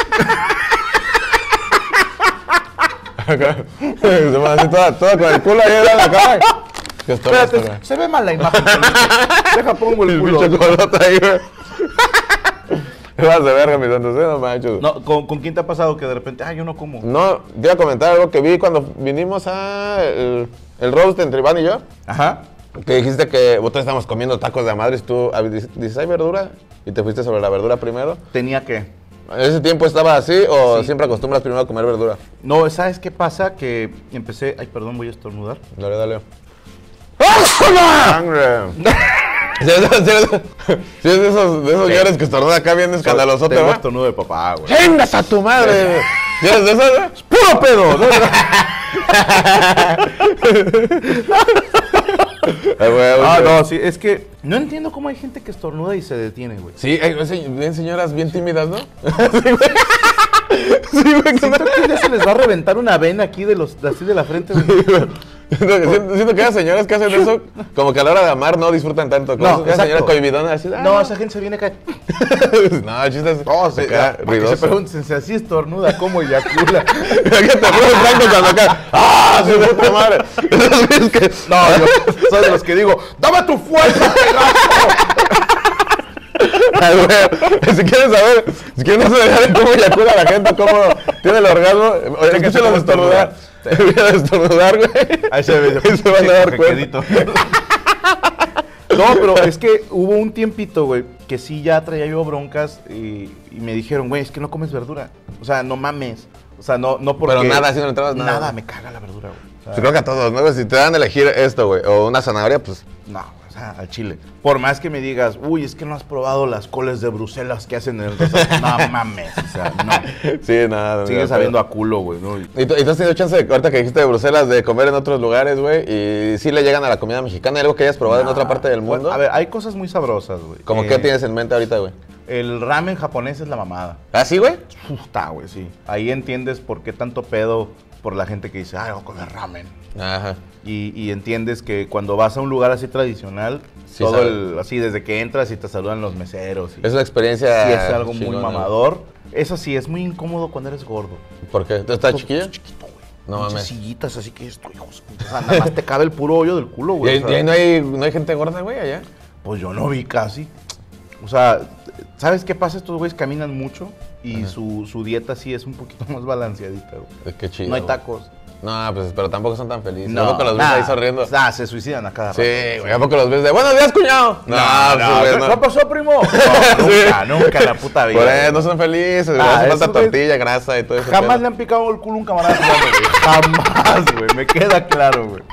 [SPEAKER 1] Se me hace toda con el culo ahí en la cara.
[SPEAKER 2] Espérate, se ve mal la imagen. Deja, pongo el culo.
[SPEAKER 1] Pinche colota ahí, güey. Vas de verga, mis santos, no manches.
[SPEAKER 2] No, ¿con quién te ha pasado que de repente, yo no como?
[SPEAKER 1] No, te iba a comentar algo que vi cuando vinimos a el roast entre Iván y yo.
[SPEAKER 2] Ajá.
[SPEAKER 1] Que dijiste que vosotros estábamos comiendo tacos de a madres, tú dices, ¿hay verdura? Y te fuiste sobre la verdura primero.
[SPEAKER 2] ¿Tenía que?
[SPEAKER 1] ¿En ese tiempo estaba así o
[SPEAKER 2] Sí.
[SPEAKER 1] siempre acostumbras primero a comer verdura?
[SPEAKER 2] No, ¿sabes qué pasa? Que empecé, perdón, voy a estornudar.
[SPEAKER 1] Dale. ¡Sangre! Sí, es de esos señores que estornudan acá bien escandalosote,
[SPEAKER 2] Tengo
[SPEAKER 1] ¿verdad?
[SPEAKER 2] estornudo de papá, güey.
[SPEAKER 1] ¡Chingas a tu madre! ¿Sí es de esos, güey?
[SPEAKER 2] ¡Puro pedo! No, sí, es que no entiendo cómo hay gente que estornuda y se detiene, güey.
[SPEAKER 1] Sí, hay bien señoras bien tímidas, ¿no?
[SPEAKER 2] Siento que ya se les va a reventar una vena aquí así de la frente, güey.
[SPEAKER 1] Siento que las señoras que hacen eso, como que a la hora de amar no disfrutan tanto. Como
[SPEAKER 2] No,
[SPEAKER 1] esa señora cohibidona así.
[SPEAKER 2] No, esa gente se viene acá.
[SPEAKER 1] No, chistes.
[SPEAKER 2] No,
[SPEAKER 1] se queda
[SPEAKER 2] se
[SPEAKER 1] ruidoso.
[SPEAKER 2] pregunten si así estornuda, ¿cómo eyacula?
[SPEAKER 1] Que te pones franco cuando acá. ¡Ah, su puta madre! Es que...
[SPEAKER 2] No, yo soy de los que digo, ¡dame tu fuerza, pedazo!
[SPEAKER 1] Ay, güey, si quieren saber, si quieren saber cómo eyacula la gente, cómo tiene el orgasmo, escúchalos estornudar. Estornudar, güey.
[SPEAKER 2] Ahí se ve.
[SPEAKER 1] Ahí se van a dar cuenta.
[SPEAKER 2] No, pero es que hubo un tiempito, güey, que sí ya traía yo broncas y me dijeron, güey, es que no comes verdura. O sea, no mames. O sea, no porque...
[SPEAKER 1] Pero nada, si no le entrabas nada.
[SPEAKER 2] Nada, me caga la verdura, güey. O sea,
[SPEAKER 1] Yo creo que a todos, ¿no? Si te dan a elegir esto, güey, o una zanahoria, pues...
[SPEAKER 2] No, o sea, al chile. Por más que me digas, uy, es que no has probado las coles de Bruselas que hacen en el restaurante. No mames, o sea, no.
[SPEAKER 1] Sí, nada.
[SPEAKER 2] Sigue sabiendo a culo, güey, ¿no?
[SPEAKER 1] ¿Y tú has tenido chance, ahorita que dijiste de Bruselas, de comer en otros lugares, güey? ¿Y sí le llegan a la comida mexicana? ¿Hay algo que hayas probado en otra parte del mundo?
[SPEAKER 2] Pues, a ver, hay cosas muy sabrosas, güey.
[SPEAKER 1] ¿Cómo qué tienes en mente ahorita, güey?
[SPEAKER 2] El ramen japonés es la mamada.
[SPEAKER 1] ¿Ah, sí, güey?
[SPEAKER 2] Puta, güey, sí. Ahí entiendes por qué tanto pedo por la gente que dice, voy a comer ramen.
[SPEAKER 1] Ajá.
[SPEAKER 2] Y entiendes que cuando vas a un lugar así tradicional,
[SPEAKER 1] Sí,
[SPEAKER 2] todo
[SPEAKER 1] sabe.
[SPEAKER 2] así desde que entras y te saludan los meseros. Y,
[SPEAKER 1] Es una experiencia...
[SPEAKER 2] y es algo
[SPEAKER 1] chingona,
[SPEAKER 2] muy mamador. Eso sí, es muy incómodo cuando eres gordo.
[SPEAKER 1] ¿Por qué? ¿Tú estás chiquillo?
[SPEAKER 2] Chiquito, güey.
[SPEAKER 1] No
[SPEAKER 2] Muchas
[SPEAKER 1] mames.
[SPEAKER 2] sillitas así que esto, hijos. O sea, nada más te cabe el puro hoyo del culo,
[SPEAKER 1] ¿Y
[SPEAKER 2] güey.
[SPEAKER 1] ahí,
[SPEAKER 2] O sea,
[SPEAKER 1] no hay gente gorda, güey, allá?
[SPEAKER 2] pues yo no vi casi. O sea, ¿sabes qué pasa? Estos güeyes caminan mucho y su dieta sí es un poquito más balanceadita, güey.
[SPEAKER 1] Qué chido.
[SPEAKER 2] No hay
[SPEAKER 1] güey.
[SPEAKER 2] tacos.
[SPEAKER 1] No, pues, pero tampoco son tan felices. ¿A poco los ves ahí sonriendo?
[SPEAKER 2] Se suicidan a cada rato.
[SPEAKER 1] Sí, güey, ¿a poco los ves de buenos días, cuñado?
[SPEAKER 2] No,
[SPEAKER 1] pues, güey,
[SPEAKER 2] ¿qué pasó, primo? No, nunca, nunca en la puta vida.
[SPEAKER 1] Por eso no son felices, güey.
[SPEAKER 2] Ah,
[SPEAKER 1] Hace falta
[SPEAKER 2] esos güeyes
[SPEAKER 1] tortilla, grasa y todo eso.
[SPEAKER 2] Jamás le han picado el culo a un camarada jugando, güey. Jamás, güey. Me queda claro, güey.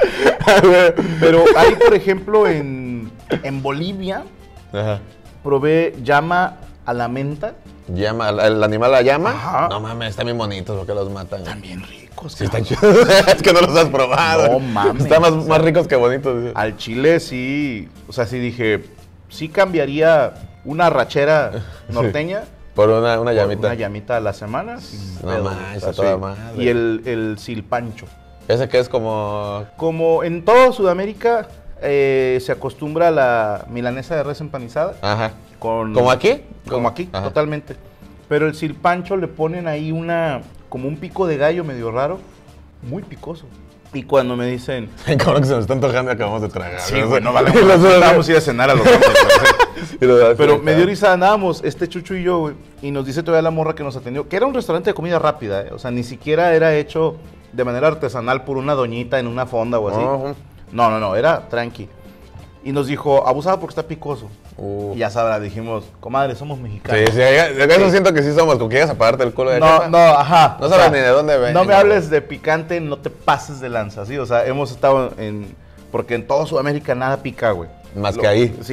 [SPEAKER 2] Pero ahí, por ejemplo, en Bolivia,
[SPEAKER 1] Ajá.
[SPEAKER 2] probé llama a la menta.
[SPEAKER 1] ¿Llama, el animal la llama?
[SPEAKER 2] Ajá.
[SPEAKER 1] No mames, están bien bonitos porque los matan.
[SPEAKER 2] Están bien ricos,
[SPEAKER 1] Sí, están
[SPEAKER 2] cabrón.
[SPEAKER 1] chidos. Es que no los has probado.
[SPEAKER 2] No mames.
[SPEAKER 1] Están más ricos que bonitos. Dice.
[SPEAKER 2] Al chile sí, o sea, sí dije, sí cambiaría una arrachera norteña
[SPEAKER 1] Por una
[SPEAKER 2] por
[SPEAKER 1] llamita.
[SPEAKER 2] una llamita a la semana. sin
[SPEAKER 1] No
[SPEAKER 2] pedo,
[SPEAKER 1] manches,
[SPEAKER 2] o sea,
[SPEAKER 1] a toda
[SPEAKER 2] sí.
[SPEAKER 1] madre.
[SPEAKER 2] Y el silpancho.
[SPEAKER 1] Ese que es como...
[SPEAKER 2] Como en toda Sudamérica se acostumbra a la milanesa de res empanizada.
[SPEAKER 1] Ajá.
[SPEAKER 2] Con,
[SPEAKER 1] ¿Como aquí?
[SPEAKER 2] Como aquí,
[SPEAKER 1] Ajá.
[SPEAKER 2] totalmente. Pero el silpancho le ponen ahí como un pico de gallo medio raro, muy picoso. Y cuando me dicen,
[SPEAKER 1] Cabrón que se nos está antojando y acabamos de tragar.
[SPEAKER 2] sí, güey, no
[SPEAKER 1] vale.
[SPEAKER 2] vale, vamos a ir a cenar a los otros. Pero me dio risa, andábamos, Chucho y yo, güey, y nos dice todavía la morra que nos atendió, que era un restaurante de comida rápida, o sea, ni siquiera era hecho de manera artesanal por una doñita en una fonda o así.
[SPEAKER 1] Ujú.
[SPEAKER 2] No, era tranqui. Y nos dijo, abusado porque está picoso. Y ya sabrá, dijimos, comadre, somos mexicanos.
[SPEAKER 1] Sí, eso siento que sí somos, como que llegas a pagarte el culo de
[SPEAKER 2] No,
[SPEAKER 1] jefa.
[SPEAKER 2] ajá.
[SPEAKER 1] No
[SPEAKER 2] o
[SPEAKER 1] sabes
[SPEAKER 2] sea,
[SPEAKER 1] ni de dónde ven.
[SPEAKER 2] No me hables de picante, no te pases de lanza, ¿sí? O sea, hemos estado porque en toda Sudamérica nada pica, güey.
[SPEAKER 1] Más que ahí.
[SPEAKER 2] Sí.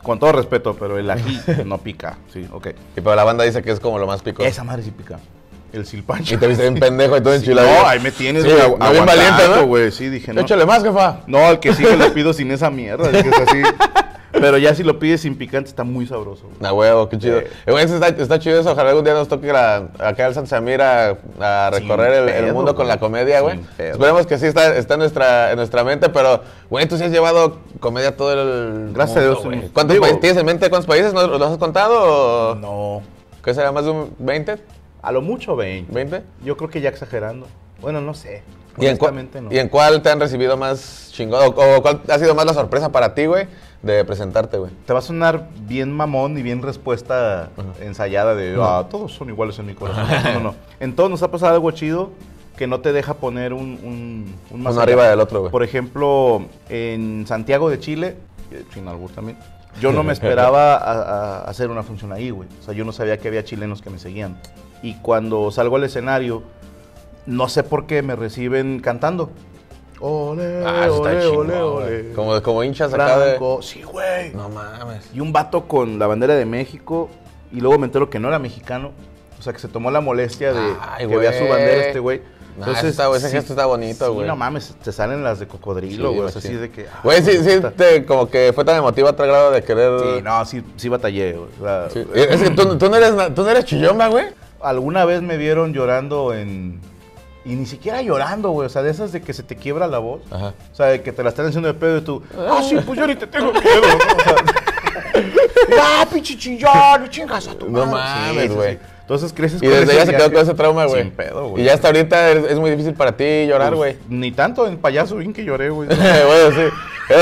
[SPEAKER 2] Con todo respeto, pero el ají no pica. Sí, ok.
[SPEAKER 1] Y pero la banda dice que es como lo más picoso.
[SPEAKER 2] Esa madre sí pica. El silpancho.
[SPEAKER 1] Y te viste bien pendejo y todo enchilado.
[SPEAKER 2] No, ahí me tienes, güey.
[SPEAKER 1] Sí, bien valiente, ¿no?
[SPEAKER 2] Güey, sí, dije, no.
[SPEAKER 1] Échale más, jefa.
[SPEAKER 2] No, al que sigue le pido sin esa mierda. Dije, es así. Pero ya si lo pides sin picante está muy sabroso.
[SPEAKER 1] Ah, huevo, qué chido. Güey, está chido eso. Ojalá algún día nos toque acá al San Samir a recorrer el mundo con la comedia, güey. Esperemos que sí está en nuestra mente, pero, güey, tú sí has llevado comedia todo el
[SPEAKER 2] Gracias a Dios.
[SPEAKER 1] ¿Cuántos países tienes en mente? ¿Cuántos países? ¿Los has contado? O?
[SPEAKER 2] No.
[SPEAKER 1] ¿Qué será? ¿Más de un 20?
[SPEAKER 2] A lo mucho 20.
[SPEAKER 1] ¿20?
[SPEAKER 2] Yo creo que ya exagerando. Bueno, no sé.
[SPEAKER 1] ¿Y en cuál te han recibido más chingón? ¿O cuál ha sido más la sorpresa para ti, güey, de presentarte, güey?
[SPEAKER 2] Te va a sonar bien mamón y bien respuesta ensayada de, todos son iguales en mi corazón. No. En todos nos ha pasado algo chido que no te deja poner un más
[SPEAKER 1] uno arriba del otro, güey.
[SPEAKER 2] Por ejemplo, en Santiago de Chile, sin albur también, yo no me esperaba a hacer una función ahí, güey. O sea, yo no sabía que había chilenos que me seguían. Y cuando salgo al escenario, no sé por qué me reciben cantando. Ole, ole, ole, ole.
[SPEAKER 1] Como hinchas acá de...
[SPEAKER 2] Sí, güey.
[SPEAKER 1] No mames.
[SPEAKER 2] Y un vato con la bandera de México, y luego me entero que no era mexicano. O sea, que se tomó la molestia de que vea su bandera este güey.
[SPEAKER 1] Entonces, ese gesto está bonito, güey.
[SPEAKER 2] Sí, no mames, te salen las de cocodrilo, güey. Sí, o sea, así de que...
[SPEAKER 1] Güey, sí, como que fue tan emotivo a tal grado de querer...
[SPEAKER 2] Sí, no, sí batallé, güey. O sea,
[SPEAKER 1] sí. Es que tú no eres chillomba, güey.
[SPEAKER 2] Alguna vez me vieron llorando y ni siquiera llorando, güey. O sea, de esas de que se te quiebra la voz. Ajá. O sea, de que te la están haciendo de pedo y tú... sí, pues yo ni te tengo miedo, ¿no? O sea... pinche chillón! ¡Chingas a tu madre!
[SPEAKER 1] No mames, güey.
[SPEAKER 2] Sí. Entonces creces
[SPEAKER 1] y con desde ya se quedó con ese trauma, güey.
[SPEAKER 2] Sin pedo, güey.
[SPEAKER 1] Y ya hasta ahorita es muy difícil para ti llorar, güey.
[SPEAKER 2] Ni tanto en payaso bien que lloré, güey.
[SPEAKER 1] Bueno, sí.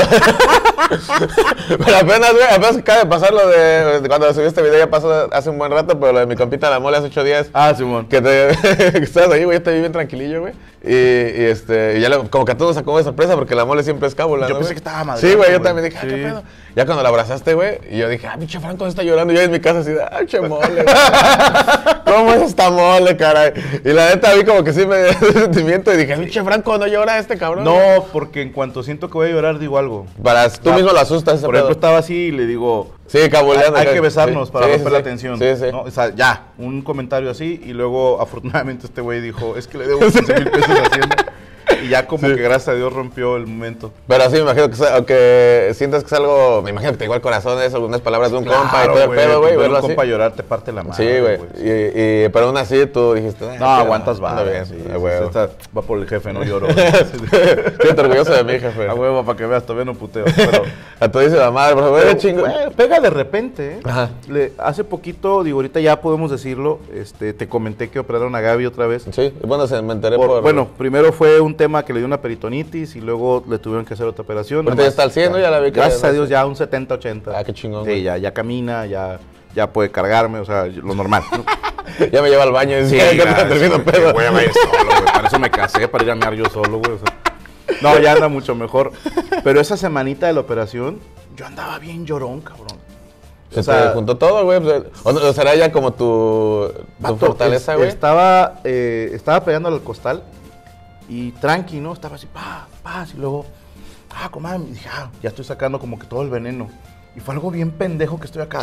[SPEAKER 1] Pero apenas acaba de pasar lo de cuando subí este video, ya pasó hace un buen rato, pero lo de mi compita La Mole hace 8 días.
[SPEAKER 2] Ah, Simón.
[SPEAKER 1] Que estabas ahí, güey, yo te vi bien tranquilillo, güey. Y ya como que a todos sacó de sorpresa porque La Mole siempre es cábula,
[SPEAKER 2] Yo
[SPEAKER 1] ¿no,
[SPEAKER 2] pensé
[SPEAKER 1] güey?
[SPEAKER 2] que estaba madre.
[SPEAKER 1] Sí, güey, yo también dije, qué pedo. Ya cuando la abrazaste, güey, y yo dije, pinche Franco está llorando. Y yo en mi casa así, che mole. ¿Cómo es esta mole, caray? Y la neta vi como que sí me dio sentimiento y dije, pinche Franco, no llora este cabrón.
[SPEAKER 2] No, porque en cuanto siento que voy a llorar, digo algo.
[SPEAKER 1] Tú mismo lo asustas ese
[SPEAKER 2] Por ejemplo, estaba así y le digo...
[SPEAKER 1] Sí, cabuleando.
[SPEAKER 2] Hay que besarnos para romper la atención.
[SPEAKER 1] Sí, sí.
[SPEAKER 2] ¿no? O sea, ya, un comentario así y luego afortunadamente este güey dijo, es que le debo 15,000 pesos a Hacienda. Y ya como que gracias a Dios rompió el momento.
[SPEAKER 1] Pero sí, me imagino que aunque sientas que es algo, me imagino que te llegó al corazón eso, unas palabras de un compa y todo el pedo, güey.
[SPEAKER 2] Ver un compa llorar te parte la mano.
[SPEAKER 1] Sí, güey. Pero aún así tú dijiste,
[SPEAKER 2] no, aguantas
[SPEAKER 1] va.
[SPEAKER 2] Va por el jefe, no lloro.
[SPEAKER 1] Estoy orgulloso de mí, jefe.
[SPEAKER 2] A huevo, para que veas, todavía no puteo. Pero...
[SPEAKER 1] A todo dice la madre, por favor, chingo.
[SPEAKER 2] Pega de repente, ¿eh?
[SPEAKER 1] Ajá.
[SPEAKER 2] Hace poquito, digo, ahorita ya podemos decirlo, te comenté que operaron a Gaby otra vez.
[SPEAKER 1] Sí, bueno, me enteré por...
[SPEAKER 2] Bueno, primero fue un tema que le dio una peritonitis y luego le tuvieron que hacer otra operación.
[SPEAKER 1] Pero ya está al 100, ¿no? Ya la vi.
[SPEAKER 2] Gracias a Dios ya un 70-80.
[SPEAKER 1] Ah, qué chingón.
[SPEAKER 2] Sí, ya camina, ya puede cargarme, o sea, lo normal.
[SPEAKER 1] Ya me lleva al baño y
[SPEAKER 2] sí, voy a ir solo, güey. Para eso me casé, para ir a mear yo solo, güey. O sea, no, ya anda mucho mejor. Pero esa semanita de la operación, yo andaba bien llorón, cabrón.
[SPEAKER 1] Se te juntó todo, güey. ¿O será ya como tu fortaleza, güey?
[SPEAKER 2] Estaba pegándole al costal y tranqui, ¿no? Estaba así, y luego, comadre, y dije, ya estoy sacando como que todo el veneno. Y fue algo bien pendejo que estoy acá.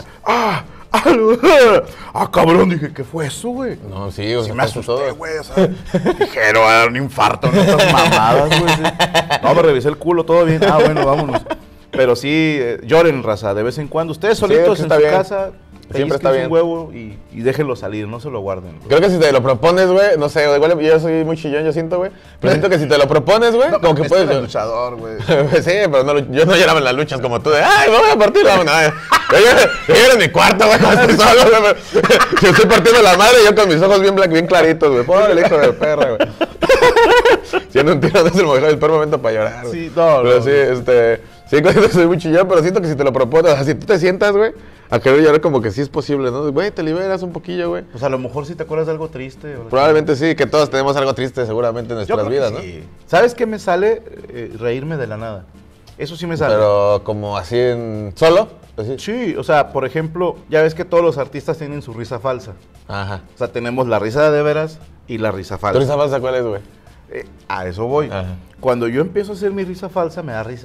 [SPEAKER 2] Cabrón, dije, ¿qué fue eso, güey?
[SPEAKER 1] No, sí, o sea,
[SPEAKER 2] me asusté, güey, o sea, dije, no, va a dar un infarto, no estas mamadas, güey. Sí. No, me revisé el culo, todo bien, bueno, vámonos. Pero sí, lloren, raza, de vez en cuando. Ustedes solitos en su casa,
[SPEAKER 1] siempre está bien.
[SPEAKER 2] Un huevo y déjenlo salir, no se lo guarden. Güey.
[SPEAKER 1] Creo que si te lo propones, güey, no sé, igual yo soy muy chillón, yo siento, güey. Pero siento que si te lo propones, güey, como que puedes...
[SPEAKER 2] Eres luchador, güey.
[SPEAKER 1] Sí, pero no, yo no lloraba en las luchas como tú de, me voy a partir la madre. Yo lloro en mi cuarto, güey, cuando estoy solo, güey. Yo estoy partiendo la madre y yo con mis ojos bien claritos, güey. Pobre el hijo de perra, güey. Siendo un tiro, no es el peor momento para llorar, güey.
[SPEAKER 2] Sí, no,
[SPEAKER 1] pero sí, sí, soy muy chillón, pero siento que si te lo propones, o sea, si tú te sientas, güey, a querer llorar como que sí es posible, ¿no? Güey, te liberas un poquillo, güey.
[SPEAKER 2] Pues a lo mejor si te acuerdas de algo triste.
[SPEAKER 1] Probablemente sí, que todos tenemos algo triste seguramente en nuestras vidas, ¿no?
[SPEAKER 2] Sí. ¿Sabes qué me sale? Reírme de la nada. Eso sí me sale.
[SPEAKER 1] Pero como así ¿solo? ¿Así?
[SPEAKER 2] Sí, o sea, por ejemplo, ya ves que todos los artistas tienen su risa falsa.
[SPEAKER 1] Ajá.
[SPEAKER 2] O sea, tenemos la risa de veras y la risa falsa.
[SPEAKER 1] ¿Tu risa falsa cuál es, güey?
[SPEAKER 2] A eso voy.
[SPEAKER 1] Ajá.
[SPEAKER 2] Cuando yo empiezo a hacer mi risa falsa, me da risa.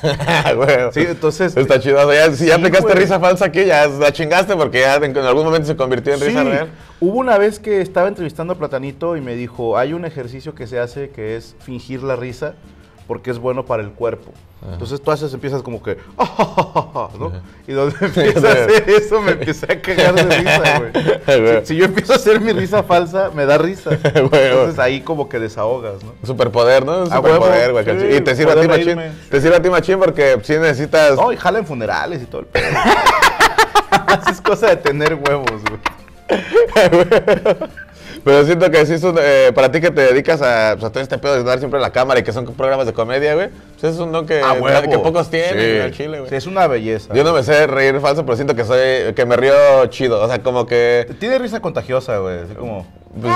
[SPEAKER 1] Güey.
[SPEAKER 2] Sí, entonces...
[SPEAKER 1] Está chido. O sea, si ya aplicaste
[SPEAKER 2] güey.
[SPEAKER 1] Risa falsa aquí, ya la chingaste porque ya en algún momento se convirtió en risa real.
[SPEAKER 2] Hubo una vez que estaba entrevistando a Platanito y me dijo, hay un ejercicio que se hace que es fingir la risa porque es bueno para el cuerpo. Ajá. Entonces tú empiezas como que, ¿no? Y donde empiezas a hacer eso me empecé a cagar de risa, güey. Si yo empiezo a hacer mi risa falsa, me da risa. Entonces ahí como que desahogas, ¿no?
[SPEAKER 1] Superpoder, ¿no? Superpoder, güey. Sí, y te sirve a ti machín. Te sirve a ti machín porque si necesitas...
[SPEAKER 2] No, y jala en funerales y todo el pedo. Es cosa de tener huevos, güey.
[SPEAKER 1] Pero siento que sí es un, para ti que te dedicas a todo este pedo de dar siempre la cámara y que son programas de comedia, güey, pues es un don que pocos tienen en el Chile, güey.
[SPEAKER 2] Sí, es una belleza.
[SPEAKER 1] Yo no me sé reír falso, pero siento que me río chido, o sea, como que...
[SPEAKER 2] Tiene risa contagiosa, güey, así como...
[SPEAKER 1] Pues...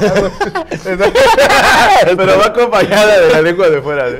[SPEAKER 2] pero va acompañada de la lengua de fuera.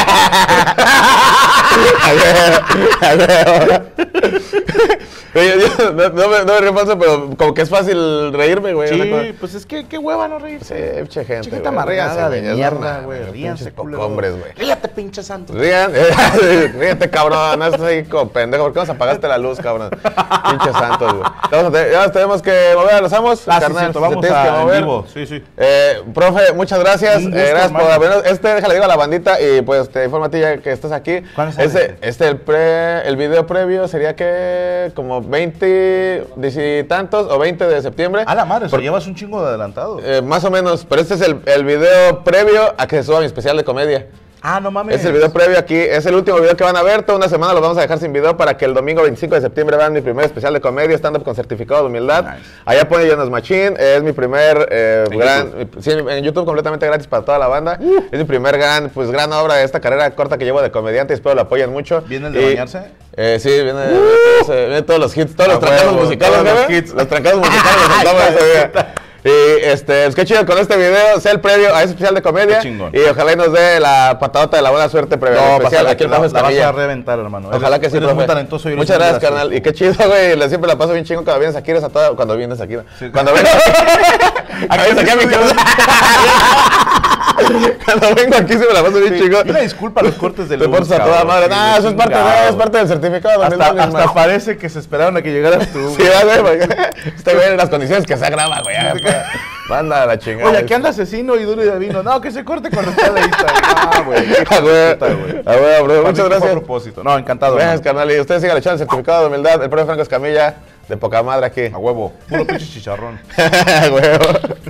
[SPEAKER 1] Yo no me río falso, pero como que es fácil reírme, güey.
[SPEAKER 2] Sí, pues es que qué hueva no reírse.
[SPEAKER 1] Sí, pinche gente.
[SPEAKER 2] Chiquita amargada de mierda, güey. Ríanse,
[SPEAKER 1] hombres, güey.
[SPEAKER 2] Ríate, pinche santo.
[SPEAKER 1] Ríete, cabrón. No estás ahí como pendejo. ¿Por qué nos apagaste la luz, cabrón? Pinche santos, güey. Ya nos tenemos que mover a los amos.
[SPEAKER 2] Carnal, vamos a en vivo. Sí.
[SPEAKER 1] Profe, muchas gracias.
[SPEAKER 2] Gusto,
[SPEAKER 1] gracias por habernos. Déjale digo a la bandita y pues te informo a ti ya que estás aquí.
[SPEAKER 2] ¿Cuándo es
[SPEAKER 1] el video previo sería que como 20 y tantos o 20 de septiembre.
[SPEAKER 2] A la madre, porque llevas un chingo de adelantado.
[SPEAKER 1] Más o menos, pero este es el video previo a que se suba mi especial de comedia.
[SPEAKER 2] Ah, no mames.
[SPEAKER 1] Es el video previo aquí, es el último video que van a ver. Toda una semana los vamos a dejar sin video para que el domingo 25 de septiembre vean mi primer especial de comedia, stand-up con certificado de humildad. Nice. Allá pone Jonas Machín, es mi primer en YouTube completamente gratis para toda la banda. Es mi primer gran obra de esta carrera corta que llevo de comediante. Espero lo apoyen mucho.
[SPEAKER 2] ¿Viene el de bañarse?
[SPEAKER 1] Sí, viene todos los hits, todos los trancados musicales. Los trancados musicales. Y pues qué chido con este video, sea el previo a ese especial de comedia. Y ojalá y nos dé la patadota de la buena suerte previo al especial. Aquí el profe
[SPEAKER 2] Escamilla. La vas a reventar, hermano.
[SPEAKER 1] Ojalá que sí, profe.
[SPEAKER 2] Muy talentoso.
[SPEAKER 1] Muchas gracias, carnal. Y qué chido, güey. Siempre la paso bien chingo cuando vienes aquí. Cuando vienes aquí.
[SPEAKER 2] Sí.
[SPEAKER 1] Cuando vengo aquí a mi casa. Cuando vengo aquí se me la paso bien chingo.
[SPEAKER 2] Una disculpa a los cortes del
[SPEAKER 1] luz. Te portas a toda madre. No, eso es parte del certificado.
[SPEAKER 2] Hasta parece que se esperaron a que llegaras tú.
[SPEAKER 1] Sí, güey. Este güey en las condiciones que se graba, güey. Manda a la chingada.
[SPEAKER 2] Oye, aquí anda asesino y duro y de vino. No, que se corte cuando esté la lista. Ah, güey.
[SPEAKER 1] Bro. Muchas gracias.
[SPEAKER 2] A propósito. No, encantado.
[SPEAKER 1] Gracias, carnal. Y ustedes sigan echando el certificado de humildad. El profe Franco Escamilla, de poca madre aquí.
[SPEAKER 2] A huevo. Puro pinche chicharrón.
[SPEAKER 1] A huevo.